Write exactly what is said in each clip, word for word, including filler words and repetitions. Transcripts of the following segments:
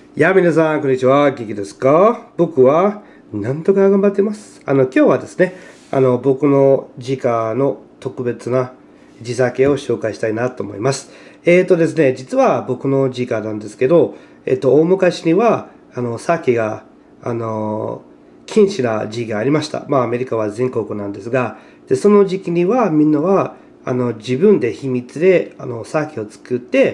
いや、皆さん、こんにちは。元気ですか？僕は、なんとか頑張ってます。あの、今日はですね、あの、僕の自家の特別な地酒を紹介したいなと思います。えーとですね、実は僕の自家なんですけど、えっと、大昔には、あの、酒が、あの、禁止な時期がありました。まあ、アメリカは全国なんですが、で、その時期にはみんなは、あの、自分で秘密で、あの、酒を作って、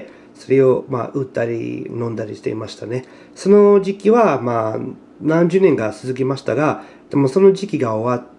それを、まあ、売ったり飲んだりしていましたね。その時期は、まあ、何十年か続きましたが、でもその時期が終わって、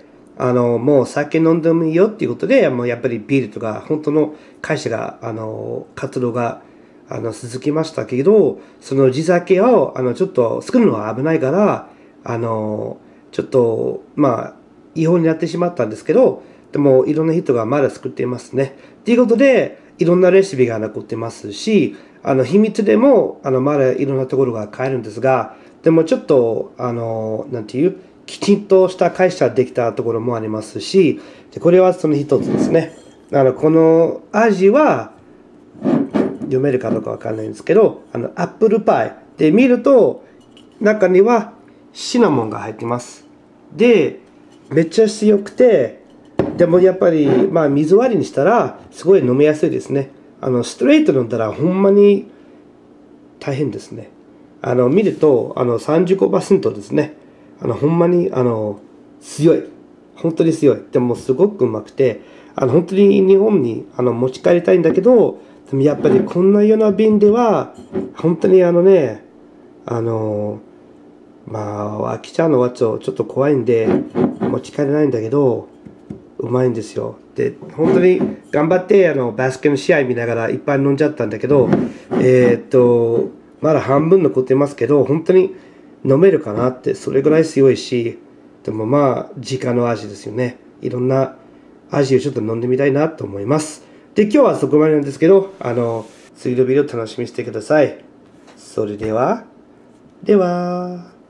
あの、もう酒飲んでもいいよっていうことで、もうやっぱりビールとか、本当の会社が、あの、活動が、あの、続きましたけど、その地酒を、あの、ちょっと作るのは危ないから、あの、ちょっと、まあ、違法になってしまったんですけど、でも、いろんな人がまだ作っていますね。ということで、いろんなレシピが残ってますし、あの、秘密でも、あの、まだいろんなところが買えるんですが、でもちょっと、あの、なんていう、きちんとした会社できたところもありますし、でこれはその一つですね。あの、この味は、読めるかどうかわかんないんですけど、あの、アップルパイで見ると、中にはシナモンが入ってます。で、めっちゃ強くて、でもやっぱり、まあ水割りにしたら、すごい飲みやすいですね。あの、ストレート飲んだらほんまに大変ですね。あの、見ると、あの、さんじゅうごパーセントですね。あの、ほんまに、あの、強い。本当に強い。でも、すごくうまくて、あの、本当に日本に、あの、持ち帰りたいんだけど、でもやっぱりこんなような便では、本当にあのね、あの、まあ、飽きちゃうのはちょっと怖いんで、持ち帰れないんだけど、うまいんですよ。で、本当に頑張って、あの、バスケの試合見ながらいっぱい飲んじゃったんだけど、えーっと、まだ半分残ってますけど、本当に飲めるかなって、それぐらい強いし、でもまあ、自家の味ですよね。いろんな味をちょっと飲んでみたいなと思います。で、今日はそこまでなんですけど、あの、次のビデオ楽しみにしてください。それでは、では。